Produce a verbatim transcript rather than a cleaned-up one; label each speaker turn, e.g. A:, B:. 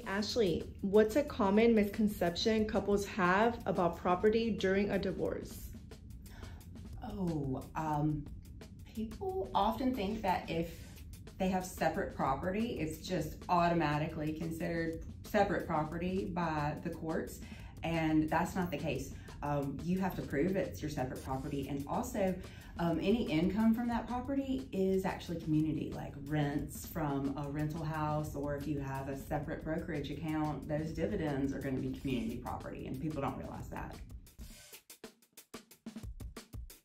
A: Ashlie, what's a common misconception couples have about property during a divorce?
B: Oh, um, people often think that if they have separate property, it's just automatically considered separate property by the courts, and that's not the case. Um, you have to prove it's your separate property, and also um, any income from that property is actually community, like rents from a rental house, or if you have a separate brokerage account, those dividends are going to be community property, and people don't realize that.